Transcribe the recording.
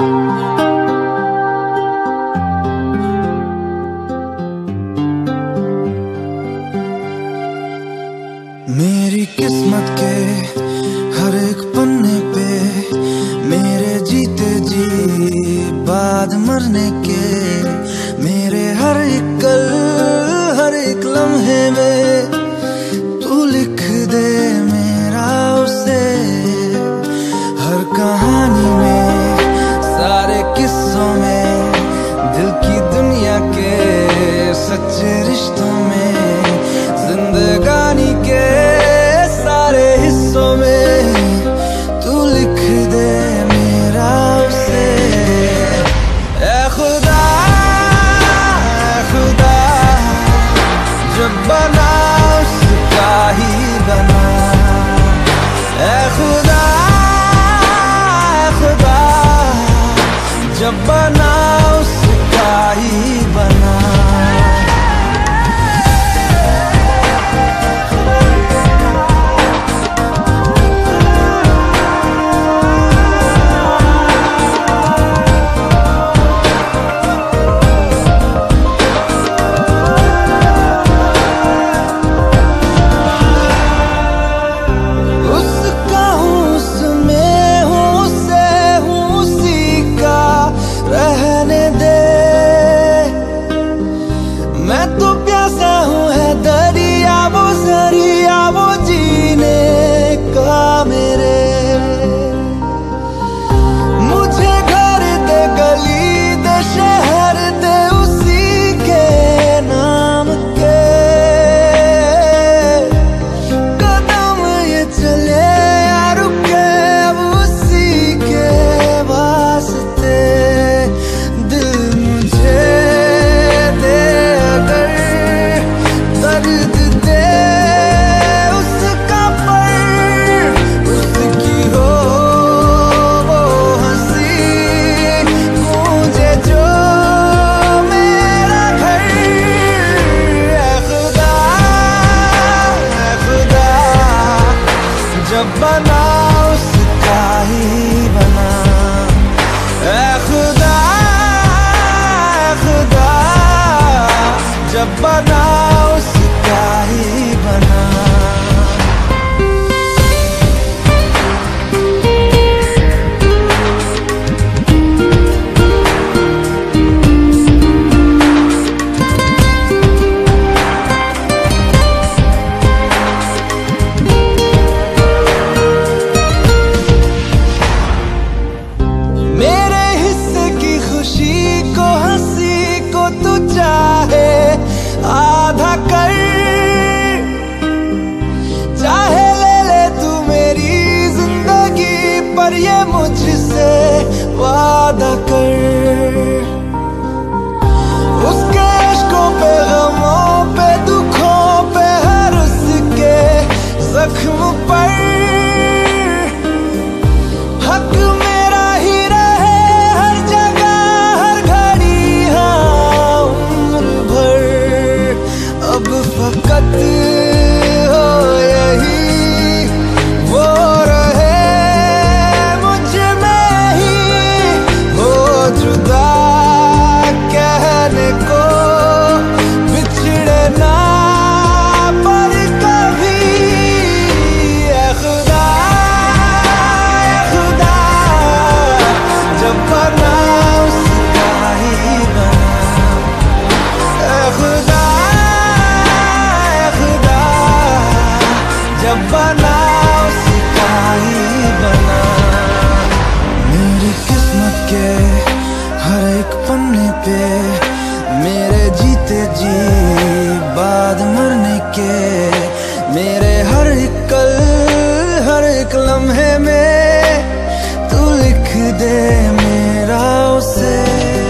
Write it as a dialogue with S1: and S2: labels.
S1: मेरी किस्मत के हर एक पन्ने पे मेरे जीते जी बाद मरने के, मेरे हर एक कल हर एक लम्हे में तू लिख दे मेरा उसे। हर कहानी में सारे किस्सों में दिल की दुनिया के सच्चे रिश्तों में जिंदगानी के सारे हिस्सों में तू लिख दे मेरा उसे। ऐ खुदा जब बना उसका ही बना। ऐ खुदा जब बना उसका ही बना। मैं तो प्यासा हूँ है दरिया वो जरिया वो जीने का मेरे। मुझे घर दे गली दे शहर दे उसी के नाम के। कदम ये चले या रुके अब उसी के वास्ते। दिल मुझे जब बना उसका ही बना। ऐ खुदा जब बना उसका ही बना। चाहे आधा कर, चाहे ले ले तू मेरी जिंदगी, पर ये मुझसे वादा कर। उसके इश्कों पे गमों पे दुखों पे हर उसके जख्म पर हक मेरा ही रहे हर जगह हर घड़ी। हाँ अब फकत हो यही वो रहे मुझ में ही हो जुदा कहने को बिछड़े ना पर कभी। ऐ खुदा जब बना उसका ही बना। ऐ खुदा जब बना उसका ही बना। मेरी किस्मत के हर एक पन्ने पे मेरे जीते जी बाद मरने के, मेरे हर एक कल हर एक लम्हे में तू लिख दे मेरा उसे।